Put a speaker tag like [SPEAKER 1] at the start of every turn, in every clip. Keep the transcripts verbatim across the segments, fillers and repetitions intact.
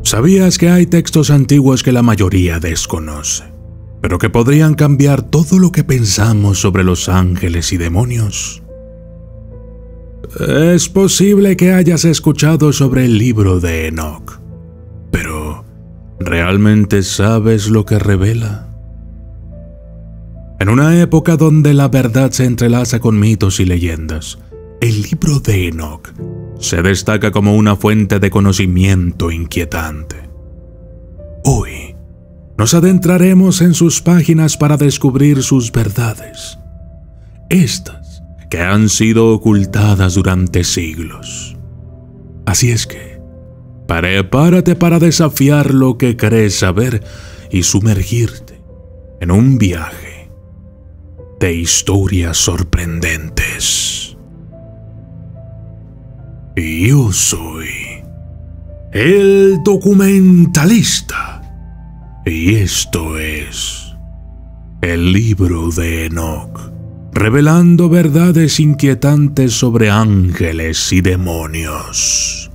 [SPEAKER 1] ¿Sabías que hay textos antiguos que la mayoría desconoce, pero que podrían cambiar todo lo que pensamos sobre los ángeles y demonios? Es posible que hayas escuchado sobre el libro de Enoc, pero ¿realmente sabes lo que revela? En una época donde la verdad se entrelaza con mitos y leyendas, el libro de Enoc se destaca como una fuente de conocimiento inquietante. Hoy nos adentraremos en sus páginas para descubrir sus verdades, estas que han sido ocultadas durante siglos. Así es que, prepárate para desafiar lo que crees saber y sumergirte en un viaje de historias sorprendentes. Yo soy el documentalista y esto es el libro de Enoc, revelando verdades inquietantes sobre ángeles y demonios.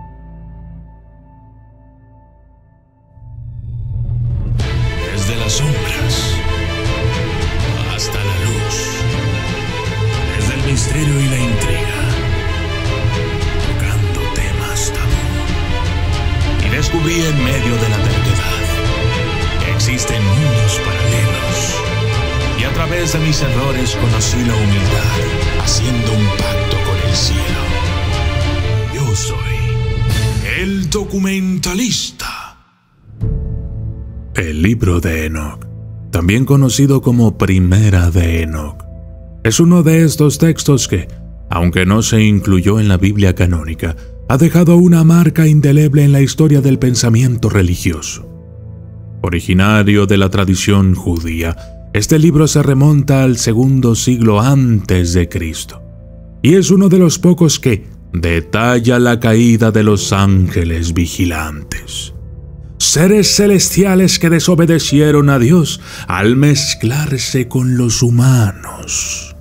[SPEAKER 1] Desde las sombras hasta la luz, desde el misterio y la intriga, tocando temas tabú. Y descubrí en medio de la terquedad que existen mundos paralelos. Y a través de mis errores conocí la humildad, haciendo un pacto con el cielo. Yo soy el documentalista. El libro de Enoc, también conocido como Primera de Enoc, es uno de estos textos que, aunque no se incluyó en la Biblia canónica, ha dejado una marca indeleble en la historia del pensamiento religioso. Originario de la tradición judía, este libro se remonta al segundo siglo antes de Cristo, y es uno de los pocos que detalla la caída de los ángeles vigilantes, seres celestiales que desobedecieron a Dios al mezclarse con los humanos.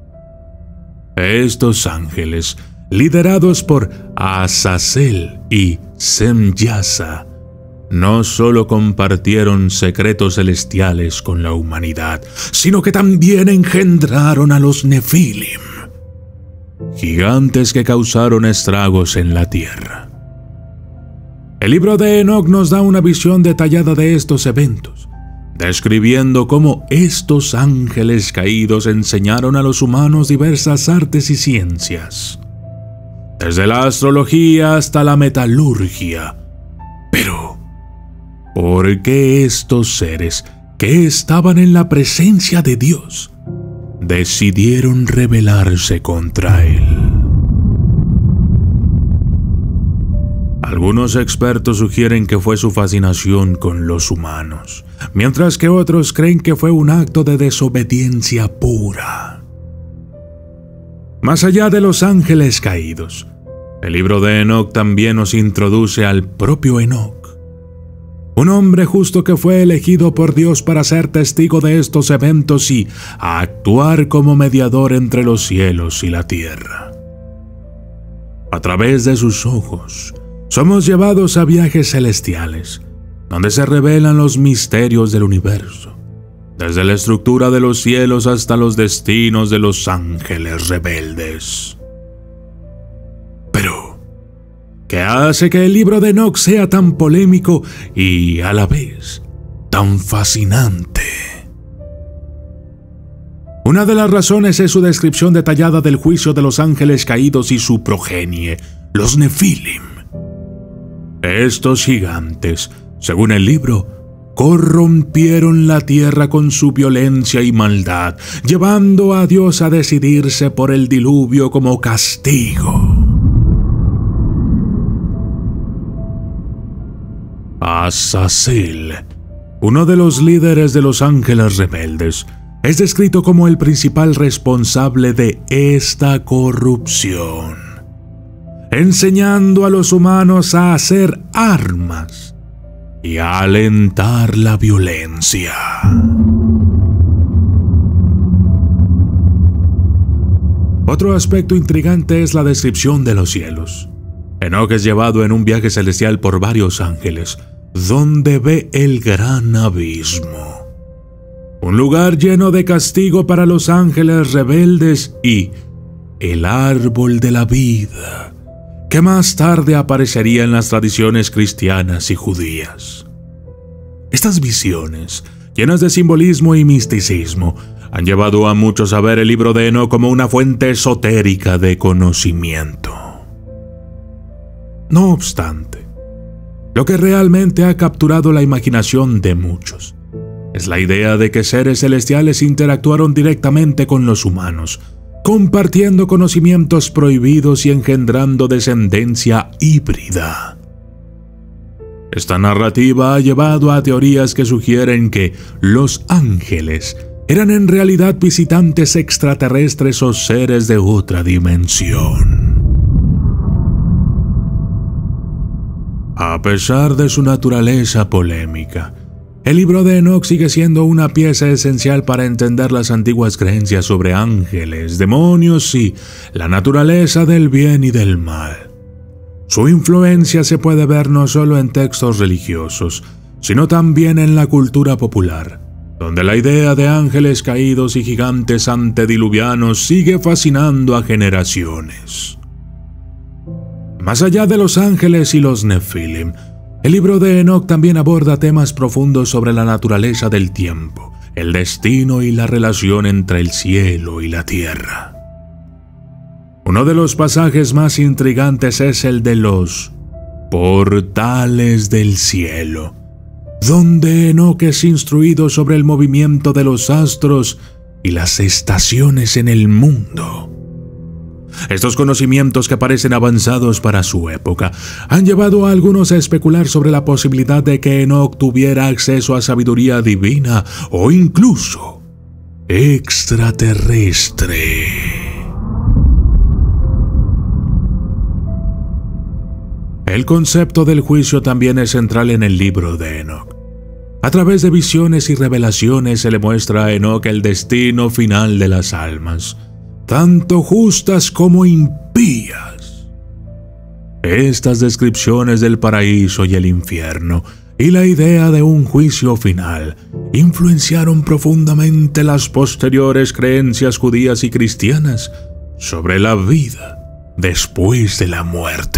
[SPEAKER 1] Estos ángeles, liderados por Azazel y Semyasa, no solo compartieron secretos celestiales con la humanidad, sino que también engendraron a los Nefilim, gigantes que causaron estragos en la tierra. El libro de Enoc nos da una visión detallada de estos eventos, describiendo cómo estos ángeles caídos enseñaron a los humanos diversas artes y ciencias, desde la astrología hasta la metalurgia. Pero ¿por qué estos seres que estaban en la presencia de Dios decidieron rebelarse contra Él? Algunos expertos sugieren que fue su fascinación con los humanos, mientras que otros creen que fue un acto de desobediencia pura. Más allá de los ángeles caídos, el libro de Enoc también nos introduce al propio Enoc, un hombre justo que fue elegido por Dios para ser testigo de estos eventos y actuar como mediador entre los cielos y la tierra. A través de sus ojos, somos llevados a viajes celestiales, donde se revelan los misterios del universo, desde la estructura de los cielos hasta los destinos de los ángeles rebeldes. Pero ¿qué hace que el libro de Enoc sea tan polémico y, a la vez, tan fascinante? Una de las razones es su descripción detallada del juicio de los ángeles caídos y su progenie, los Nefilim. Estos gigantes, según el libro, corrompieron la tierra con su violencia y maldad, llevando a Dios a decidirse por el diluvio como castigo. Azazel, uno de los líderes de los ángeles rebeldes, es descrito como el principal responsable de esta corrupción, enseñando a los humanos a hacer armas y a alentar la violencia. Otro aspecto intrigante es la descripción de los cielos. Enoc es llevado en un viaje celestial por varios ángeles, donde ve el gran abismo, un lugar lleno de castigo para los ángeles rebeldes y el árbol de la vida, que más tarde aparecería en las tradiciones cristianas y judías. Estas visiones, llenas de simbolismo y misticismo, han llevado a muchos a ver el libro de Enoc como una fuente esotérica de conocimiento. No obstante, lo que realmente ha capturado la imaginación de muchos es la idea de que seres celestiales interactuaron directamente con los humanos, compartiendo conocimientos prohibidos y engendrando descendencia híbrida. Esta narrativa ha llevado a teorías que sugieren que los ángeles eran en realidad visitantes extraterrestres o seres de otra dimensión. A pesar de su naturaleza polémica, el libro de Enoc sigue siendo una pieza esencial para entender las antiguas creencias sobre ángeles, demonios y la naturaleza del bien y del mal. Su influencia se puede ver no solo en textos religiosos, sino también en la cultura popular, donde la idea de ángeles caídos y gigantes antediluvianos sigue fascinando a generaciones. Más allá de los ángeles y los Nefilim, el libro de Enoc también aborda temas profundos sobre la naturaleza del tiempo, el destino y la relación entre el cielo y la tierra. Uno de los pasajes más intrigantes es el de los portales del cielo, donde Enoc es instruido sobre el movimiento de los astros y las estaciones en el mundo. Estos conocimientos, que parecen avanzados para su época, han llevado a algunos a especular sobre la posibilidad de que Enoc tuviera acceso a sabiduría divina o incluso extraterrestre. El concepto del juicio también es central en el libro de Enoc. A través de visiones y revelaciones se le muestra a Enoc el destino final de las almas, tanto justas como impías. Estas descripciones del paraíso y el infierno y la idea de un juicio final influenciaron profundamente las posteriores creencias judías y cristianas sobre la vida después de la muerte.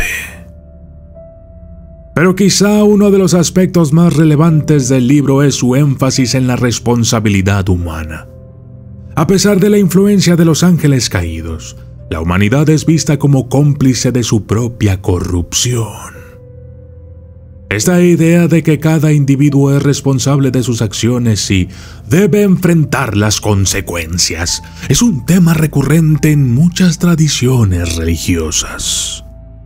[SPEAKER 1] Pero quizá uno de los aspectos más relevantes del libro es su énfasis en la responsabilidad humana. A pesar de la influencia de los ángeles caídos, la humanidad es vista como cómplice de su propia corrupción. Esta idea de que cada individuo es responsable de sus acciones y debe enfrentar las consecuencias es un tema recurrente en muchas tradiciones religiosas.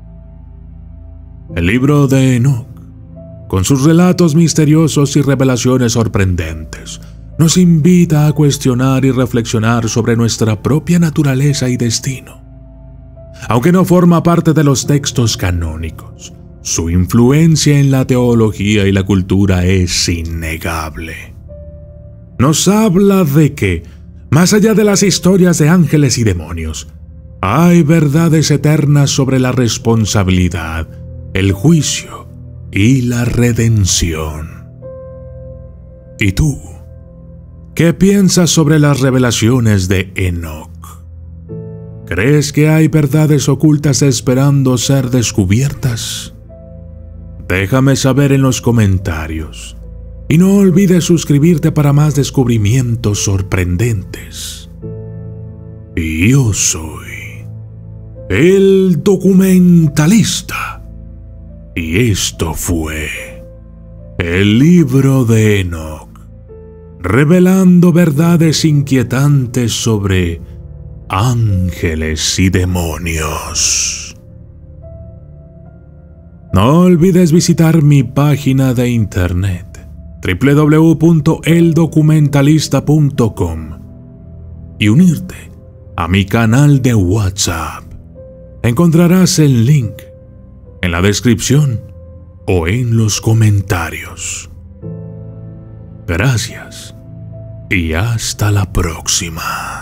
[SPEAKER 1] El libro de Enoc, con sus relatos misteriosos y revelaciones sorprendentes, nos invita a cuestionar y reflexionar sobre nuestra propia naturaleza y destino. Aunque no forma parte de los textos canónicos, su influencia en la teología y la cultura es innegable. Nos habla de que, más allá de las historias de ángeles y demonios, hay verdades eternas sobre la responsabilidad, el juicio y la redención. ¿Y tú? ¿Qué piensas sobre las revelaciones de Enoc? ¿Crees que hay verdades ocultas esperando ser descubiertas? Déjame saber en los comentarios. Y no olvides suscribirte para más descubrimientos sorprendentes. Y yo soy el documentalista. Y esto fue el libro de Enoc, revelando verdades inquietantes sobre ángeles y demonios. No olvides visitar mi página de internet doble u doble u doble u punto el documentalista punto com y unirte a mi canal de WhatsApp. Encontrarás el link en la descripción o en los comentarios. Gracias y hasta la próxima.